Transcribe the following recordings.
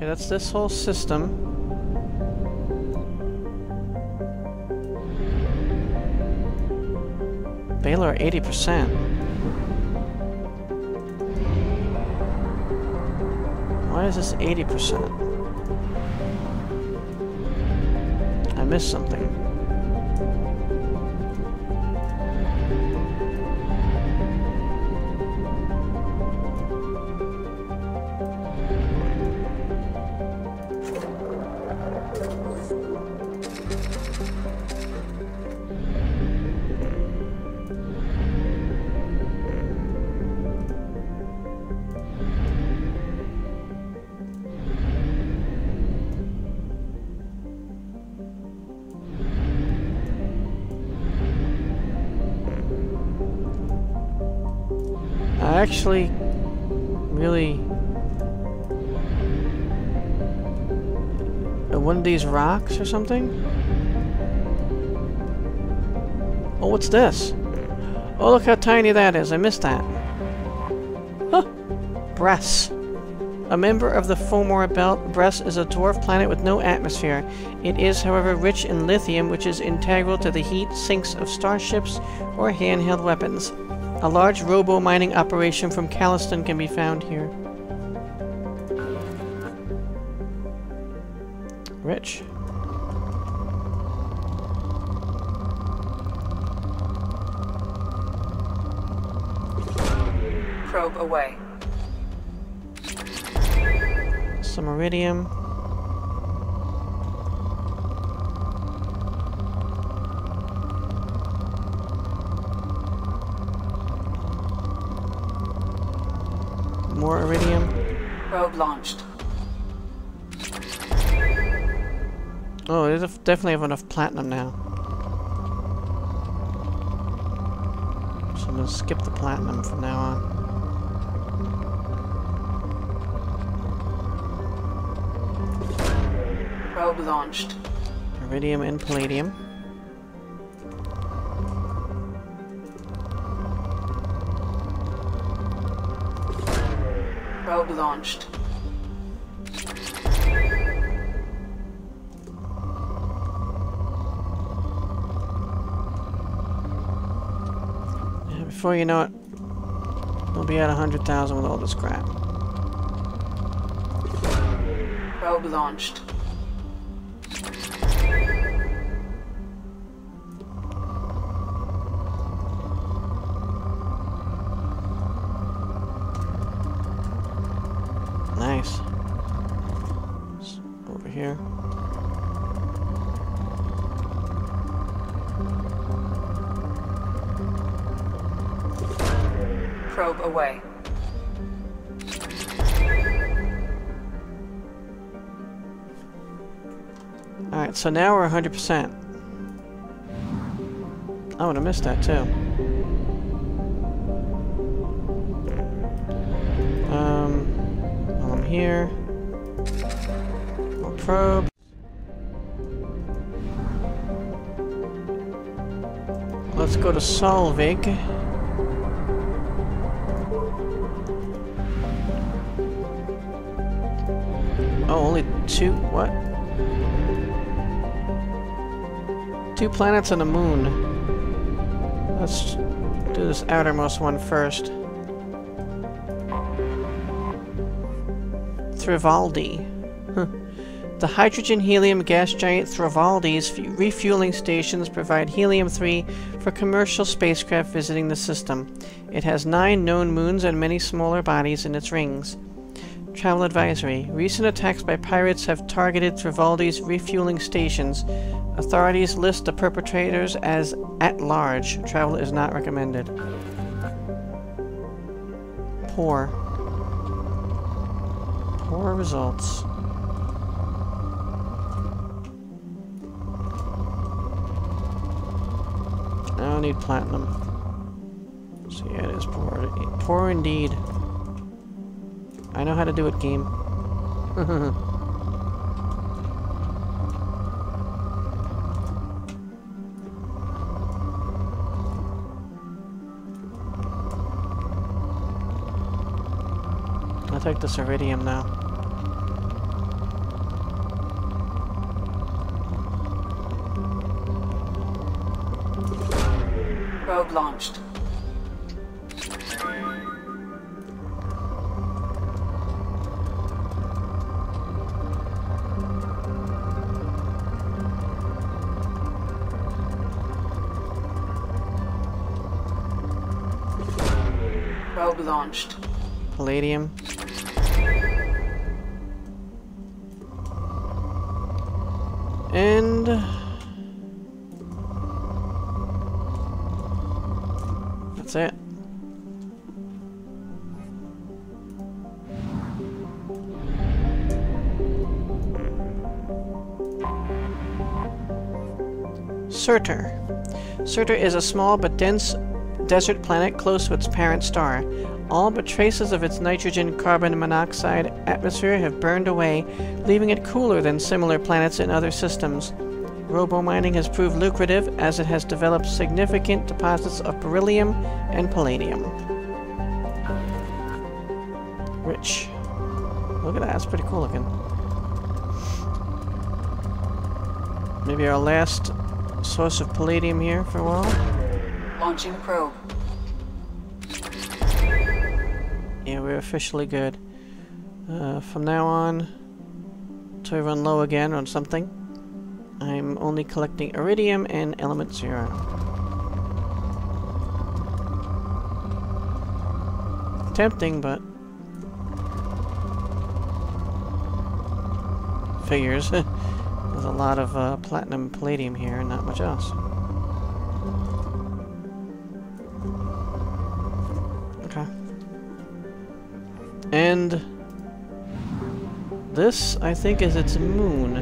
Okay, that's this whole system. Baylor 80%. Why is this 80%? I missed something. Actually, really, one of these rocks or something? Oh, what's this? Oh, look how tiny that is. I missed that. Huh. Bress. A member of the Fomor Belt, Bress is a dwarf planet with no atmosphere. It is, however, rich in lithium, which is integral to the heat sinks of starships or handheld weapons. A large robo-mining operation from Caleston can be found here. Rich. Probe away. Some iridium. More iridium. Probe launched. Oh, they definitely have enough platinum now. So I'm gonna skip the platinum from now on. Probe launched. Iridium and palladium. Probe launched. Yeah, before you know it, we'll be at 100,000 with all this crap. Probe launched. Nice. Over here. Probe away. Alright, so now we're 100%. I would have missed that too. While I'm here. More probe. Let's go to Solveig. Oh, only two? What? 2 planets and a moon. Let's do this outermost one first. Thrivaldi. Huh. The hydrogen-helium gas giant Thrivaldi's refueling stations provide helium-3 for commercial spacecraft visiting the system. It has 9 known moons and many smaller bodies in its rings. Travel advisory. Recent attacks by pirates have targeted Thrivaldi's refueling stations. Authorities list the perpetrators as at large. Travel is not recommended. Poor. Poor results. I don't need platinum. So yeah, it is poor. Poor indeed. I know how to do it, game. I'll take this iridium now. Probe launched. Probe launched. Palladium. And that's it. Surtur. Surtur is a small but dense desert planet close to its parent star. All but traces of its nitrogen carbon monoxide atmosphere have burned away, leaving it cooler than similar planets in other systems. Robo-mining has proved lucrative as it has developed significant deposits of beryllium and palladium. Rich. Look at that, that's pretty cool looking. Maybe our last source of palladium here for a while. Launching probe. Yeah, we're officially good. From now on, till we run low again on something, I'm only collecting iridium and element 0. Tempting, but figures. There's a lot of platinum and palladium here and not much else. Okay. And this, I think, is its moon.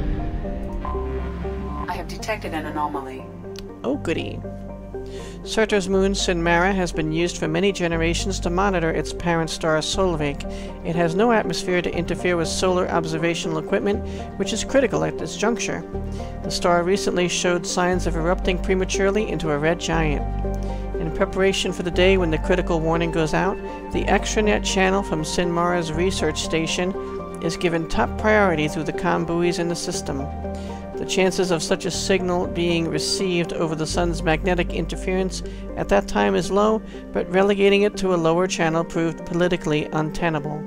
I have detected an anomaly. Oh, goody. Surtur's moon, Sinmara, has been used for many generations to monitor its parent star, Solveig. It has no atmosphere to interfere with solar observational equipment, which is critical at this juncture. The star recently showed signs of erupting prematurely into a red giant. In preparation for the day when the critical warning goes out, the extranet channel from Sinmara's research station is given top priority through the comm buoys in the system. The chances of such a signal being received over the sun's magnetic interference at that time is low, but relegating it to a lower channel proved politically untenable.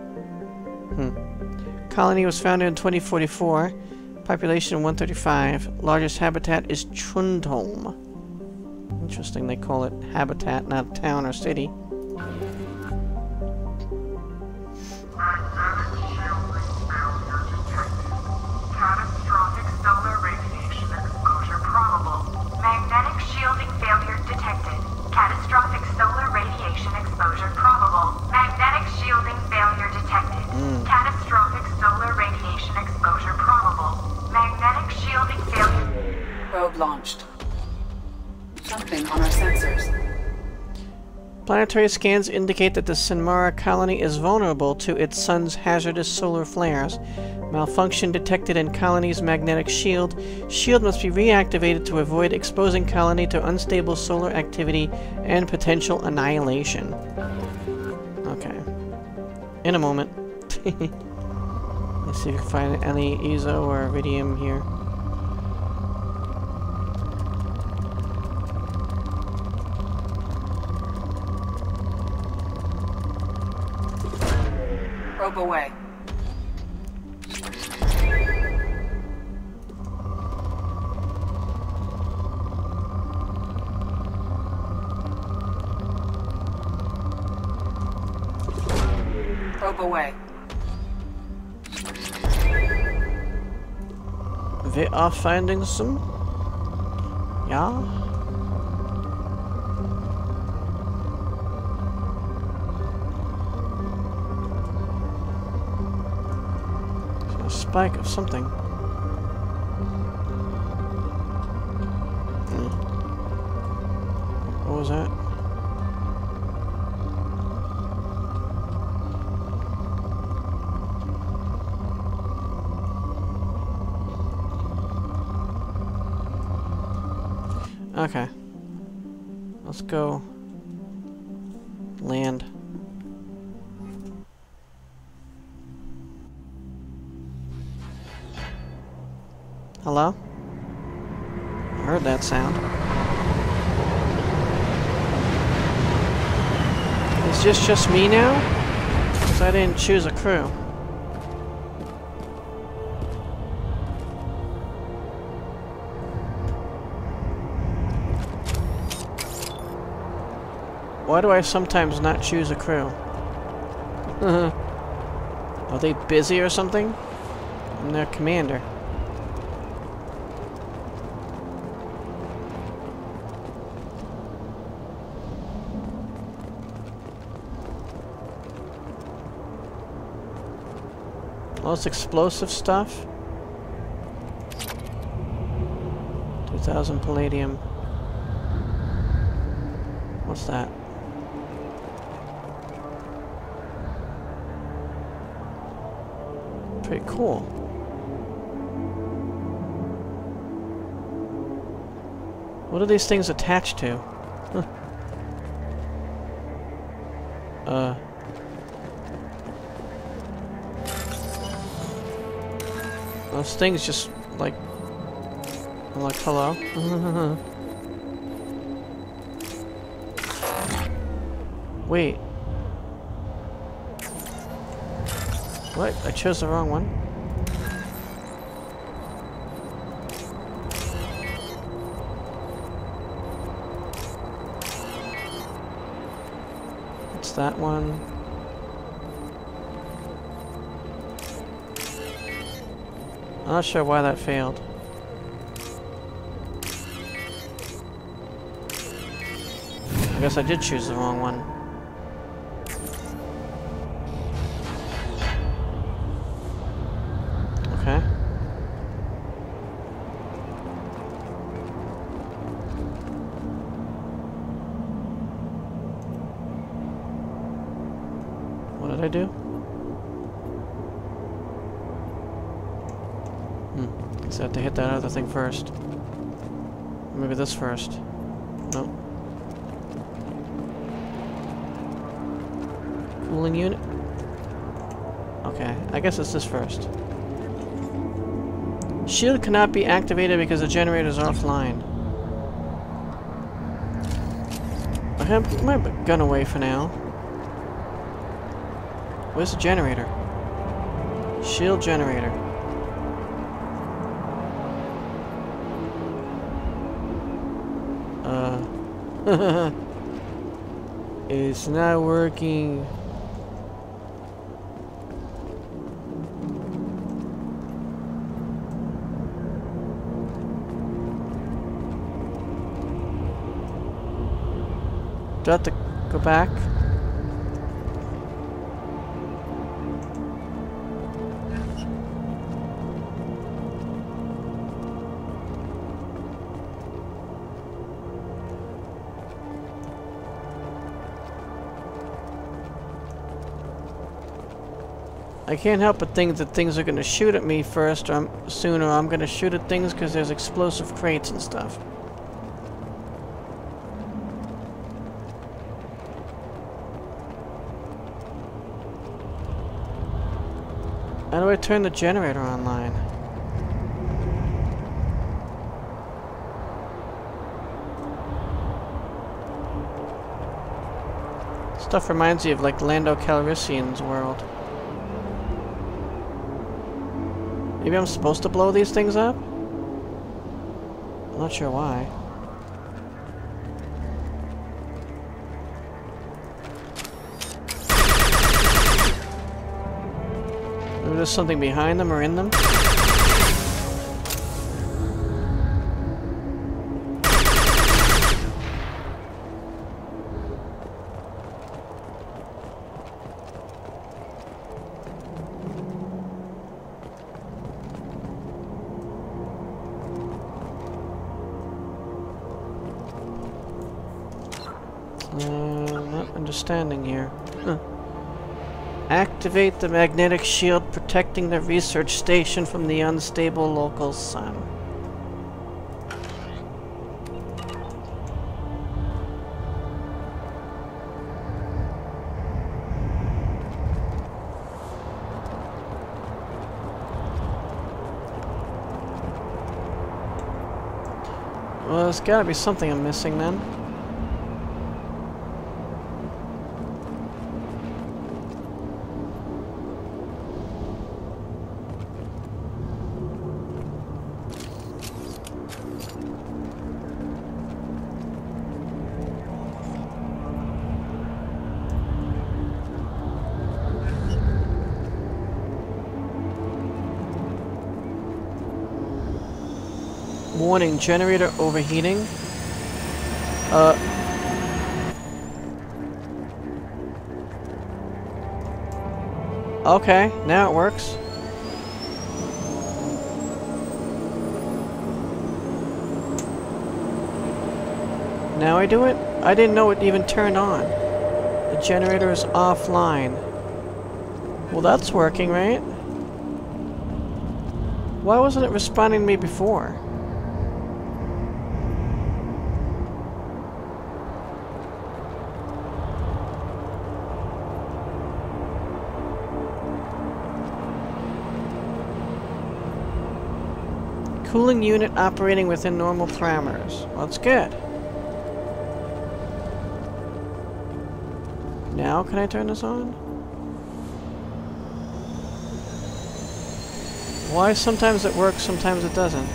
Colony was founded in 2044. Population 135. Largest habitat is Trundholm. Interesting, they call it habitat, not a town or city. Catastrophic solar radiation exposure probable. Magnetic shielding failure detected. Catastrophic solar radiation exposure probable. Magnetic shielding failure detected. Catastrophic solar radiation exposure probable. Magnetic shielding failure. Probe launched. Something on our sensors. Planetary scans indicate that the Sinmara colony is vulnerable to its sun's hazardous solar flares. Malfunction detected in colony's magnetic shield. Shield must be reactivated to avoid exposing colony to unstable solar activity and potential annihilation. Okay. In a moment. Let's see if we can find any ESO or iridium here. Probe away. Probe away. We are finding some. Yeah. A spike of something. What was that? Okay. Let's go land. Hello? I heard that sound. Is this just me now? Because I didn't choose a crew. Why do I sometimes not choose a crew? Are they busy or something? I'm their commander. All this explosive stuff. 2,000 palladium. What's that? Pretty cool. What are these things attached to? Huh. Those things just like hello. Wait. What? I chose the wrong one. It's that one. I'm not sure why that failed. I guess I did choose the wrong one. Okay. What did I do? Guess I have to hit that other thing first. Maybe this first. Nope. Cooling unit? Okay, I guess it's this first. Shield cannot be activated because the generator is offline. I have put my gun away for now. Where's the generator? Shield generator. It's not working. Do I have to go back? I can't help but think that things are going to shoot at me first, or soon, or I'm going to shoot at things because there's explosive crates and stuff. How do I turn the generator online? Stuff reminds me of like Lando Calrissian's world. Maybe I'm supposed to blow these things up? I'm not sure why. Maybe there's something behind them or in them? Not understanding here. Huh. Activate the magnetic shield protecting the research station from the unstable local sun. Well, there's gotta be something I'm missing then. Warning, generator overheating. Okay, now it works. Now I do it? I didn't know it even turned on. The generator is offline. Well, that's working, right? Why wasn't it responding to me before? Cooling unit operating within normal parameters. Well, that's good. Now can I turn this on? Why sometimes it works, sometimes it doesn't?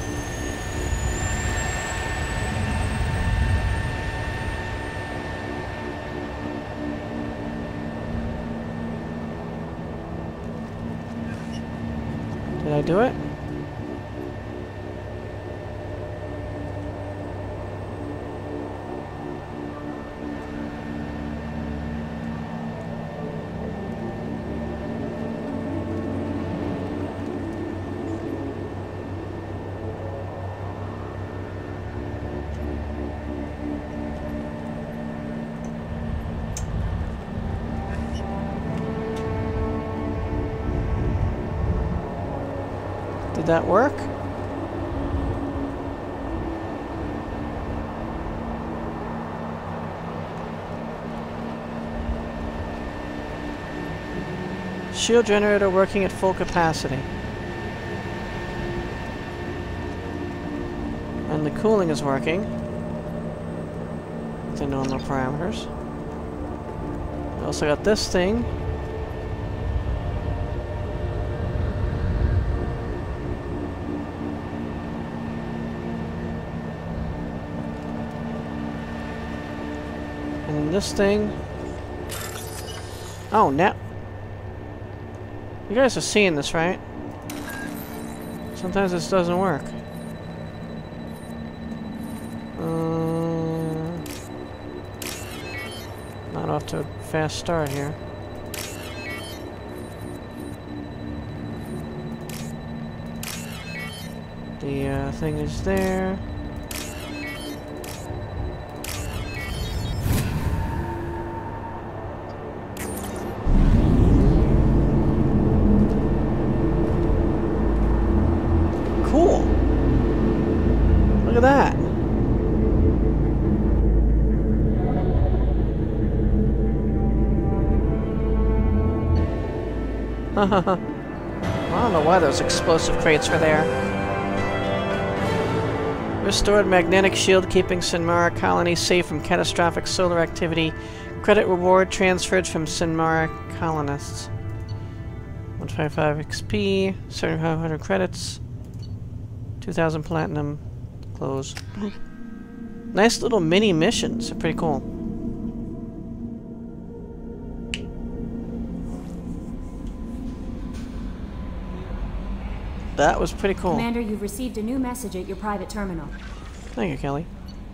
Did I do it? Did that work? Shield generator working at full capacity. And the cooling is working within normal parameters. We also got this thing. And this thing. Oh, now. You guys are seeing this, right? Sometimes this doesn't work. Not off to a fast start here. The thing is there. Cool. Look at that. I don't know why those explosive crates were there. Restored magnetic shield keeping Sinmara colony safe from catastrophic solar activity. Credit reward transferred from Sinmara colonists. 155 XP, 7,500 credits, 2,000 platinum. Close. Nice little mini missions. They're pretty cool. That was pretty cool. Commander, you've received a new message at your private terminal. Thank you, Kelly.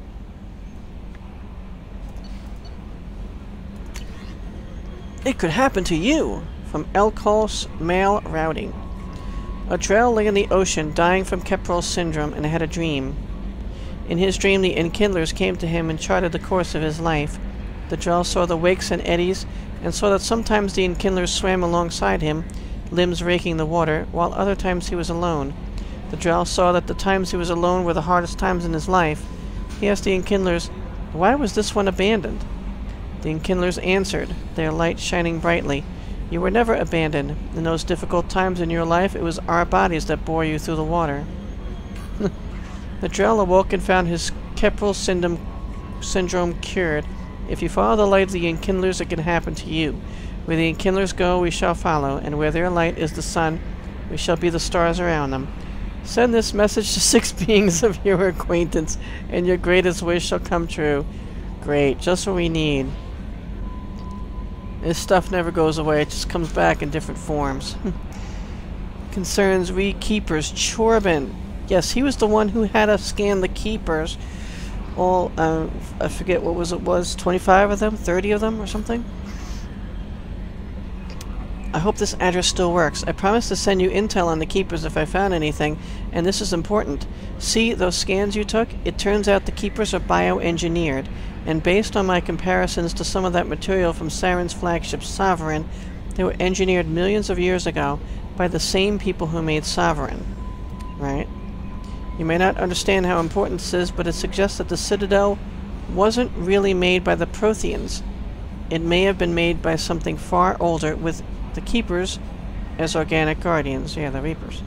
It could happen to you! From Elkos Mail Routing. A Drell lay in the ocean, dying from Keprol syndrome, and had a dream. In his dream, the Enkindlers came to him and charted the course of his life. The Drell saw the wakes and eddies, and saw that sometimes the Enkindlers swam alongside him, limbs raking the water, while other times he was alone. The Drell saw that the times he was alone were the hardest times in his life. He asked the Enkindlers, why was this one abandoned? The Enkindlers answered, their light shining brightly. You were never abandoned. In those difficult times in your life, it was our bodies that bore you through the water. The Drell awoke and found his Keprol syndrome cured. If you follow the light of the Enkindlers, it can happen to you. Where the Enkindlers go, we shall follow, and where their light is the sun, we shall be the stars around them. Send this message to 6 beings of your acquaintance, and your greatest wish shall come true. Great, just what we need. This stuff never goes away, it just comes back in different forms. Concerns Rekeepers Chorbin. Yes, he was the one who had us scan the keepers. All, I forget what was 25 of them? 30 of them or something? I hope this address still works. I promised to send you intel on the keepers if I found anything, and this is important. See those scans you took? It turns out the keepers are bioengineered, and based on my comparisons to some of that material from Saren's flagship Sovereign, they were engineered millions of years ago by the same people who made Sovereign. Right? You may not understand how important this is, but it suggests that the Citadel wasn't really made by the Protheans. It may have been made by something far older, with the Keepers as organic guardians. Yeah, the Reapers.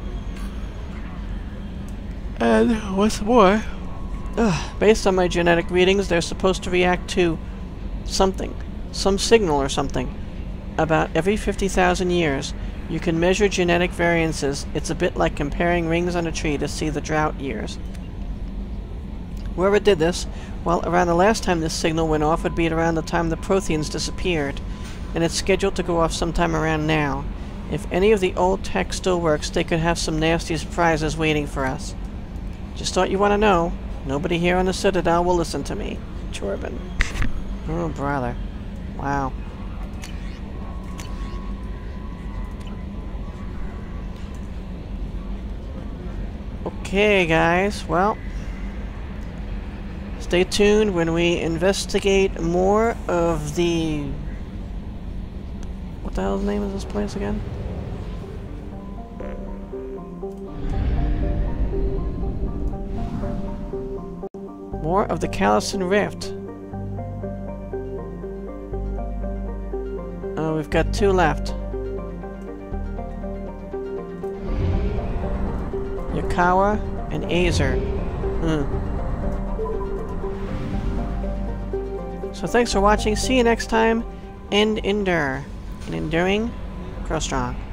And what's more, based on my genetic readings, they're supposed to react to something. Some signal or something. About every 50,000 years. You can measure genetic variances. It's a bit like comparing rings on a tree to see the drought years. Whoever did this, well, around the last time this signal went off would be around the time the Protheans disappeared, and it's scheduled to go off sometime around now. If any of the old tech still works, they could have some nasty surprises waiting for us. Just thought you want to know. Nobody here on the Citadel will listen to me. Chorbin. Oh, brother. Wow. Okay, guys, well, stay tuned when we investigate more of the... What the hell's the name of this place again? More of the Caleston Rift. Oh, we've got 2 left. Yakawa and Azer. So thanks for watching. See you next time. And endure. And enduring, grow strong.